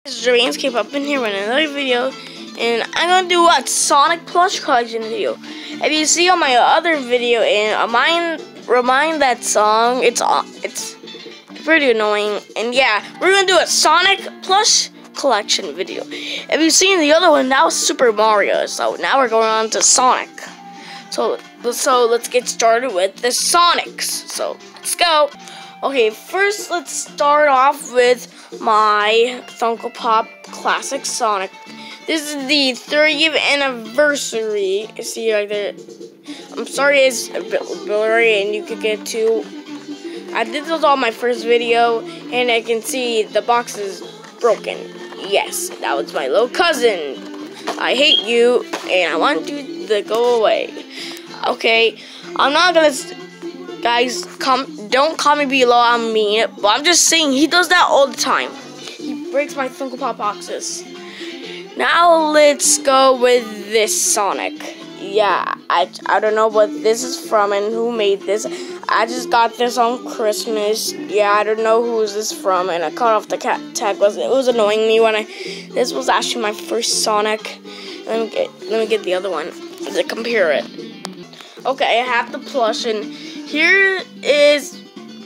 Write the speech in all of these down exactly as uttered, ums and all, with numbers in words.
This is Dreams Keep Up in here with another video, and I'm gonna do a Sonic plush collection video. If you see on my other video and remind remind that song, it's it's pretty annoying. And yeah, we're gonna do a Sonic plush collection video. If you've seen the other one, that was Super Mario. So now we're going on to Sonic. So so let's get started with the Sonics. So let's go. Okay, first let's start off with my Funko Pop Classic Sonic. This is the thirtieth anniversary. See right there. I'm sorry it's a bit blurry and you could get to. I did this on my first video and I can see the box is broken. Yes, that was my little cousin. I hate you and I want you to go away. Okay, I'm not gonna. Guys, com don't comment below I'm mean, but I'm just saying he does that all the time. He breaks my Funko Pop boxes. Now let's go with this Sonic. Yeah, I, I don't know what this is from and who made this. I just got this on Christmas. Yeah, I don't know who is this from, and I cut off the cat tag. Was it was annoying me when I. This was actually my first Sonic. Let me get let me get the other one to compare it. Okay, I have the plush and. Here is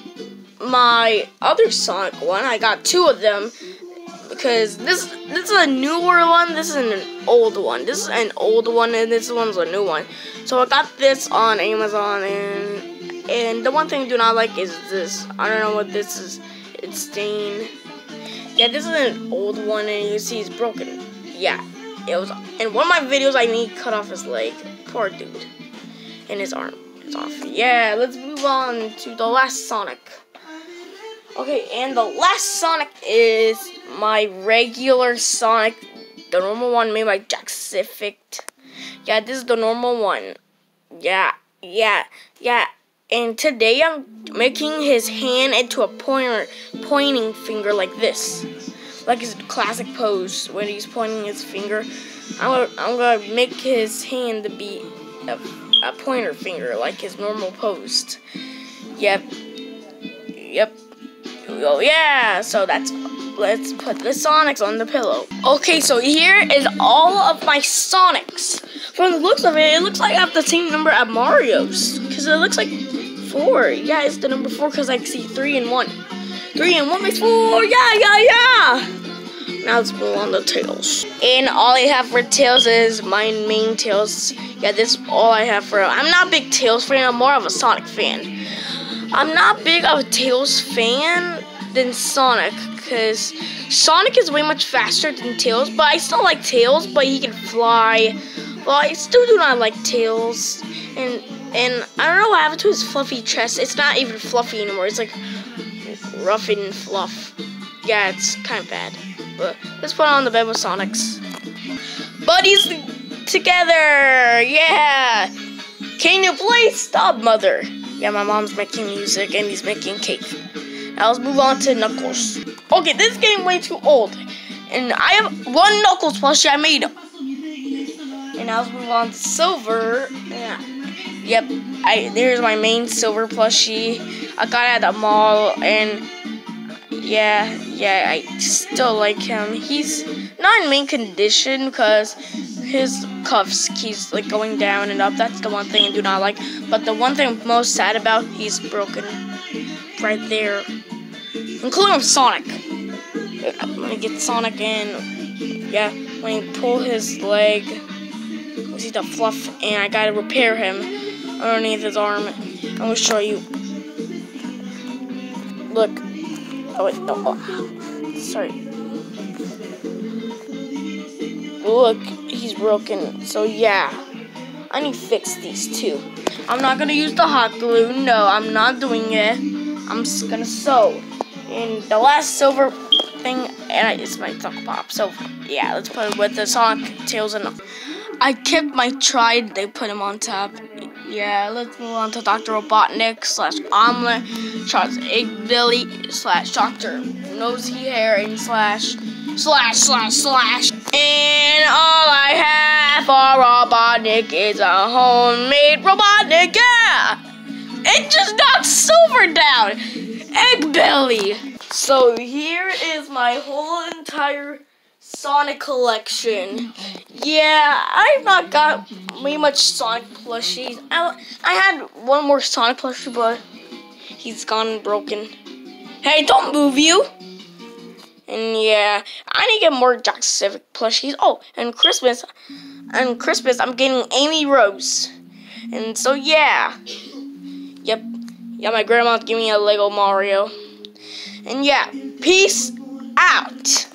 my other Sonic one. I got two of them because this this is a newer one. This is an old one. This is an old one, and this one's a new one. So I got this on Amazon, and and the one thing I do not like is this. I don't know what this is. It's stained. Yeah, this is an old one, and you see it's broken. Yeah, it was. In one of my videos, I need to cut off his leg. Poor dude, and his arm. Off. Yeah, let's move on to the last Sonic. Okay, and the last Sonic is my regular Sonic, the normal one made by Jacksepticeye. Yeah, this is the normal one. Yeah, yeah, yeah. And today I'm making his hand into a pointer, pointing finger like this, like his classic pose when he's pointing his finger. I'm gonna, I'm gonna make his hand to be a a pointer finger like his normal pose. Yep. Yep. Oh yeah, so that's let's put the Sonics on the pillow. Okay, so here is all of my Sonics. From the looks of it, it looks like I have the same number at Mario's. Cause it looks like four. Yeah, it's the number four because I see three and one. Three and one makes four. Yeah, yeah, yeah. Now let's move on to Tails. And all I have for Tails is my main Tails. Yeah, this is all I have for him. I'm not a big Tails fan, I'm more of a Sonic fan. I'm not big of a Tails fan than Sonic, because Sonic is way much faster than Tails, but I still like Tails, but he can fly. Well, I still do not like Tails. And and I don't know what happened to his fluffy chest. It's not even fluffy anymore. It's like rough and fluff. Yeah, it's kind of bad. But let's put on the bed with Sonics. Buddies together, yeah. Can you please stop, mother? Yeah, my mom's making music and he's making cake. Now let's move on to Knuckles. Okay, this is getting way too old. And I have one Knuckles plushie I made. And now let's move on to Silver. Yeah. Yep, I there's my main Silver plushie. I got it at the mall and Yeah, yeah, I still like him. He's not in main condition because his cuffs keeps like going down and up. That's the one thing I do not like. But the one thing I'm most sad about, he's broken right there. Including Sonic. I'm gonna get Sonic in. Yeah, when you pull his leg, you see the fluff, and I gotta repair him underneath his arm. I'm gonna show you. Look. Oh wait, no, oh, sorry. Look, he's broken. So yeah, I need to fix these two. I'm not gonna use the hot glue. No, I'm not doing it. I'm just gonna sew. And the last Silver thing, and it's my Funko Pop. So yeah, let's put it with the Sonic, Tails, and I kept my Tride. They put him on top. Yeah, let's move on to Doctor Robotnik slash Omelette slash Egg Billy slash Doctor Nosy Hair and slash slash slash slash. And all I have for Robotnik is a homemade Robotnik. Yeah, it just knocked Silver down. Egg Billy. So here is my whole entire Sonic collection. Yeah, I've not got way much Sonic plushies. I, I had one more Sonic plushie, but he's gone and broken. Hey, don't move, you! And yeah, I need to get more Jacksepticeye plushies. Oh, and Christmas, and Christmas, I'm getting Amy Rose. And so yeah, yep, yeah, my grandma's giving me a Lego Mario. And yeah, peace out.